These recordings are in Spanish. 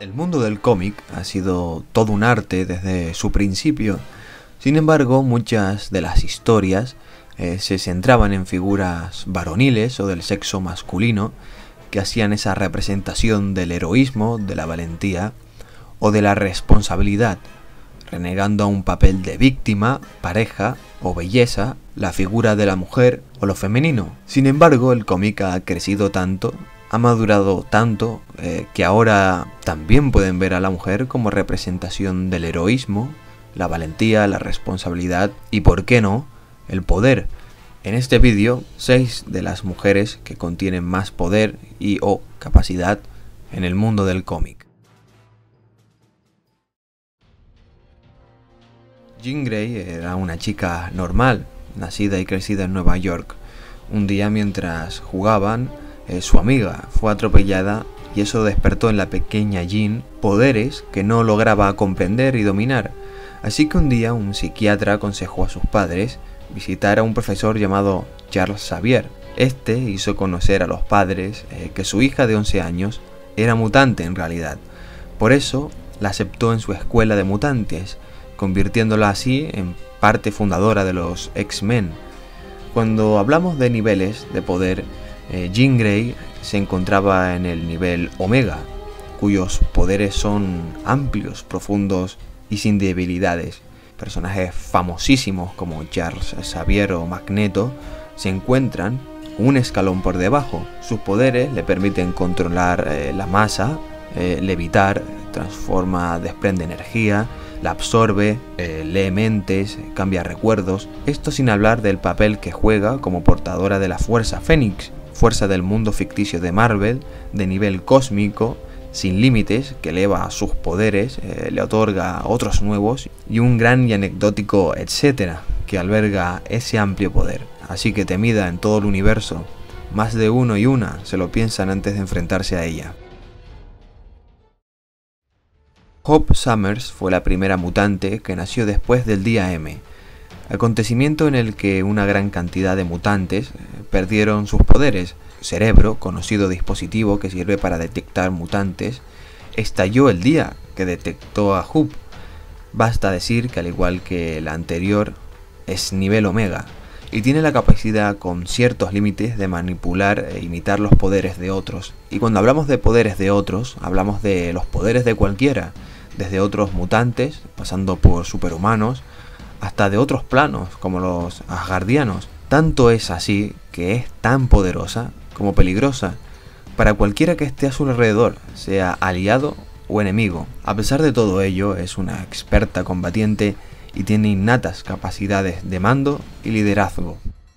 El mundo del cómic ha sido todo un arte desde su principio. Sin embargo, muchas de las historias se centraban en figuras varoniles o del sexo masculino que hacían esa representación del heroísmo, de la valentía o de la responsabilidad, renegando a un papel de víctima, pareja o belleza, la figura de la mujer o lo femenino. Sin embargo, el cómic ha crecido tanto, ha madurado tanto, que ahora también pueden ver a la mujer como representación del heroísmo, la valentía, la responsabilidad y, ¿por qué no?, el poder. En este vídeo, 6 de las mujeres que contienen más poder y o capacidad en el mundo del cómic. Jean Grey era una chica normal, nacida y crecida en Nueva York. Un día, mientras jugaban, su amiga fue atropellada y eso despertó en la pequeña Jean poderes que no lograba comprender y dominar. Así que un día un psiquiatra aconsejó a sus padres visitar a un profesor llamado Charles Xavier. Este hizo conocer a los padres que su hija de 11 años era mutante en realidad. Por eso la aceptó en su escuela de mutantes, convirtiéndola así en parte fundadora de los X-Men. Cuando hablamos de niveles de poder, Jean Grey se encontraba en el nivel Omega, cuyos poderes son amplios, profundos y sin debilidades. Personajes famosísimos como Charles Xavier o Magneto se encuentran un escalón por debajo. Sus poderes le permiten controlar la masa, levitar, transforma, desprende energía, la absorbe, lee mentes, cambia recuerdos. Esto sin hablar del papel que juega como portadora de la Fuerza Fénix, fuerza del mundo ficticio de Marvel, de nivel cósmico, sin límites, que eleva sus poderes, le otorga otros nuevos y un gran y anecdótico etcétera que alberga ese amplio poder. Así que temida en todo el universo, más de uno y una se lo piensan antes de enfrentarse a ella. Hope Summers fue la primera mutante que nació después del Día M, acontecimiento en el que una gran cantidad de mutantes perdieron sus poderes. Su cerebro, conocido dispositivo que sirve para detectar mutantes, estalló el día que detectó a Hope. Basta decir que al igual que la anterior, es nivel Omega y tiene la capacidad con ciertos límites de manipular e imitar los poderes de otros. Y cuando hablamos de poderes de otros, hablamos de los poderes de cualquiera, desde otros mutantes, pasando por superhumanos, hasta de otros planos, como los asgardianos. Tanto es así que es tan poderosa como peligrosa para cualquiera que esté a su alrededor, sea aliado o enemigo. A pesar de todo ello, es una experta combatiente y tiene innatas capacidades de mando y liderazgo.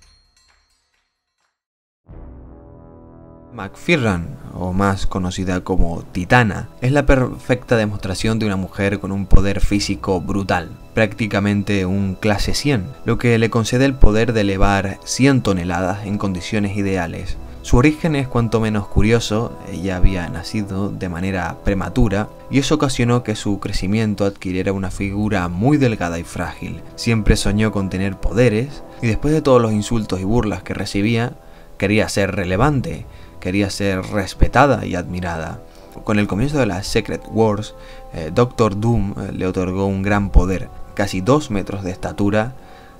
McFearran, o más conocida como Titana, es la perfecta demostración de una mujer con un poder físico brutal, prácticamente un clase 100, lo que le concede el poder de elevar 100 toneladas en condiciones ideales. Su origen es cuanto menos curioso. Ella había nacido de manera prematura y eso ocasionó que su crecimiento adquiriera una figura muy delgada y frágil. Siempre soñó con tener poderes y después de todos los insultos y burlas que recibía, quería ser relevante, quería ser respetada y admirada. Con el comienzo de las Secret Wars, Doctor Doom le otorgó un gran poder, casi 2 metros de estatura,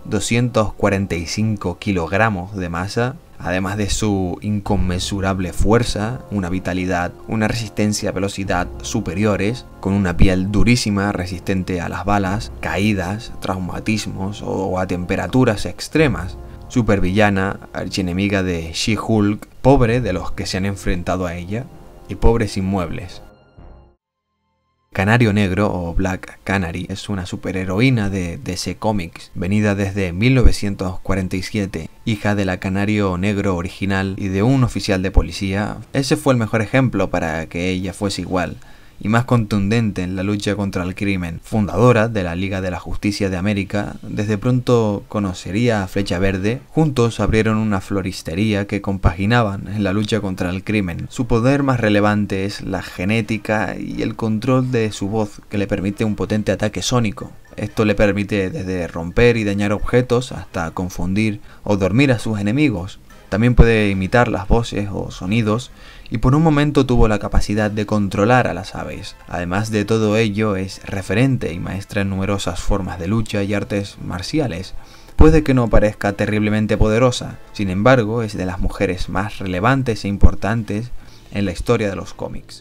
245 kilogramos de masa, además de su inconmensurable fuerza, una vitalidad, una resistencia a velocidad superiores, con una piel durísima resistente a las balas, caídas, traumatismos o a temperaturas extremas. Supervillana, archienemiga de She-Hulk, pobre de los que se han enfrentado a ella, y pobre sin muebles. Canario Negro o Black Canary es una superheroína de DC Comics, venida desde 1947, hija de la Canario Negro original y de un oficial de policía. Ese fue el mejor ejemplo para que ella fuese igual y más contundente en la lucha contra el crimen. Fundadora de la Liga de la Justicia de América, desde pronto conocería a Flecha Verde. Juntos abrieron una floristería que compaginaban en la lucha contra el crimen. Su poder más relevante es la genética y el control de su voz, que le permite un potente ataque sónico. Esto le permite desde romper y dañar objetos hasta confundir o dormir a sus enemigos. También puede imitar las voces o sonidos y por un momento tuvo la capacidad de controlar a las aves. Además de todo ello, es referente y maestra en numerosas formas de lucha y artes marciales. Puede que no parezca terriblemente poderosa, sin embargo es de las mujeres más relevantes e importantes en la historia de los cómics.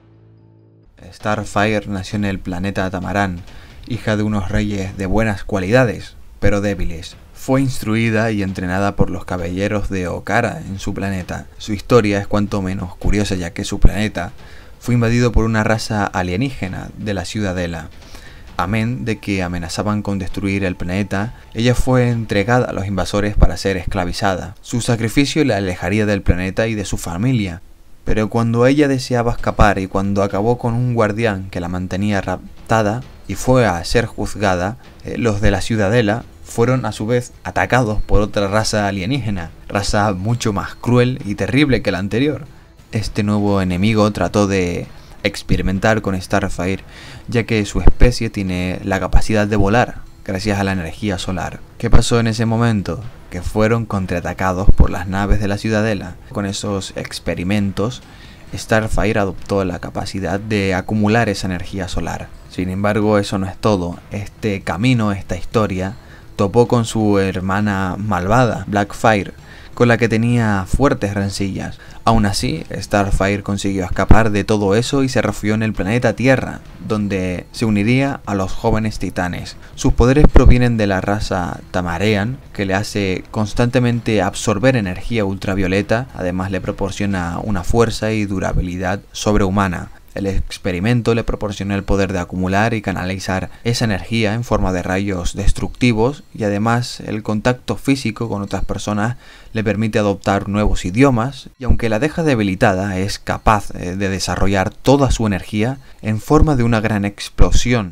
Starfire nació en el planeta Tamaran, hija de unos reyes de buenas cualidades, pero débiles. Fue instruida y entrenada por los caballeros de Okara en su planeta. Su historia es cuanto menos curiosa, ya que su planeta fue invadido por una raza alienígena de la Ciudadela. Amén de que amenazaban con destruir el planeta, ella fue entregada a los invasores para ser esclavizada. Su sacrificio la alejaría del planeta y de su familia. Pero cuando ella deseaba escapar y cuando acabó con un guardián que la mantenía raptada y fue a ser juzgada, los de la Ciudadela fueron a su vez atacados por otra raza alienígena, raza mucho más cruel y terrible que la anterior. Este nuevo enemigo trató de experimentar con Starfire, ya que su especie tiene la capacidad de volar gracias a la energía solar. ¿Qué pasó en ese momento? Que fueron contraatacados por las naves de la Ciudadela. Con esos experimentos, Starfire adoptó la capacidad de acumular esa energía solar. Sin embargo, eso no es todo. Este camino, esta historia, topó con su hermana malvada, Blackfire, con la que tenía fuertes rencillas. Aún así, Starfire consiguió escapar de todo eso y se refugió en el planeta Tierra, donde se uniría a los jóvenes titanes. Sus poderes provienen de la raza Tamarean, que le hace constantemente absorber energía ultravioleta, además le proporciona una fuerza y durabilidad sobrehumana. El experimento le proporcionó el poder de acumular y canalizar esa energía en forma de rayos destructivos, y además el contacto físico con otras personas le permite adoptar nuevos idiomas, y aunque la deja debilitada, es capaz de desarrollar toda su energía en forma de una gran explosión.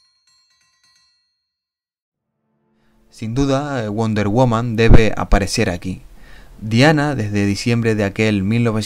Sin duda, Wonder Woman debe aparecer aquí. Diana, desde diciembre de aquel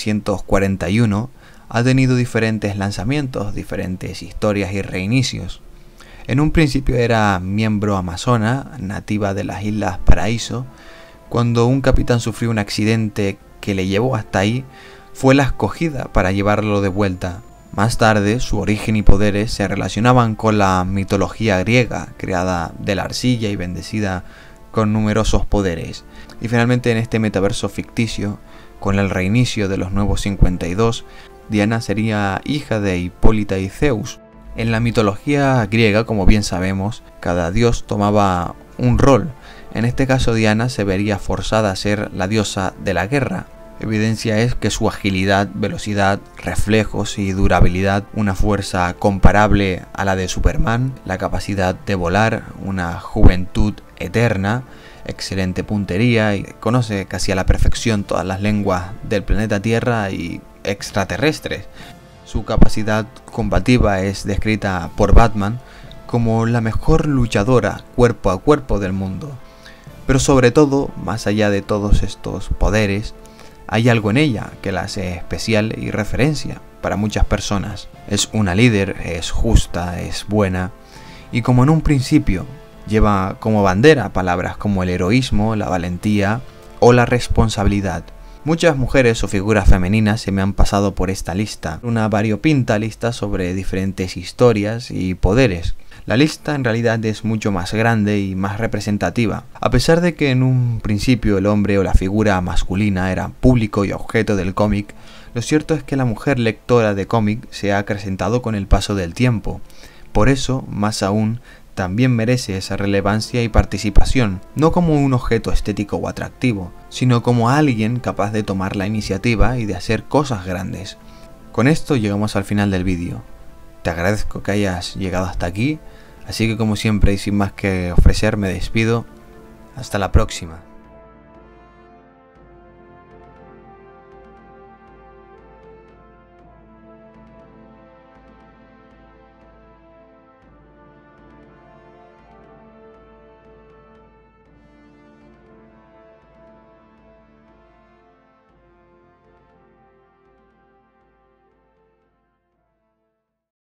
1941, ha tenido diferentes lanzamientos, diferentes historias y reinicios. En un principio era miembro amazona, nativa de las Islas Paraíso. Cuando un capitán sufrió un accidente que le llevó hasta ahí, fue la escogida para llevarlo de vuelta. Más tarde, su origen y poderes se relacionaban con la mitología griega, creada de la arcilla y bendecida con numerosos poderes. Y finalmente, en este metaverso ficticio, con el reinicio de los Nuevos 52, Diana sería hija de Hipólita y Zeus. En la mitología griega, como bien sabemos, cada dios tomaba un rol. En este caso, Diana se vería forzada a ser la diosa de la guerra. Evidencia es que su agilidad, velocidad, reflejos y durabilidad, una fuerza comparable a la de Superman, la capacidad de volar, una juventud eterna, excelente puntería y conoce casi a la perfección todas las lenguas del planeta Tierra y extraterrestres. Su capacidad combativa es descrita por Batman como la mejor luchadora cuerpo a cuerpo del mundo. Pero sobre todo, más allá de todos estos poderes, hay algo en ella que la hace especial y referencia para muchas personas. Es una líder, es justa, es buena, y como en un principio lleva como bandera palabras como el heroísmo, la valentía o la responsabilidad. Muchas mujeres o figuras femeninas se me han pasado por esta lista, una variopinta lista sobre diferentes historias y poderes. La lista en realidad es mucho más grande y más representativa. A pesar de que en un principio el hombre o la figura masculina era público y objeto del cómic, lo cierto es que la mujer lectora de cómic se ha acrecentado con el paso del tiempo. Por eso, más aún, también merece esa relevancia y participación, no como un objeto estético o atractivo, sino como alguien capaz de tomar la iniciativa y de hacer cosas grandes. Con esto llegamos al final del vídeo. Te agradezco que hayas llegado hasta aquí, así que como siempre y sin más que ofrecer me despido. Hasta la próxima.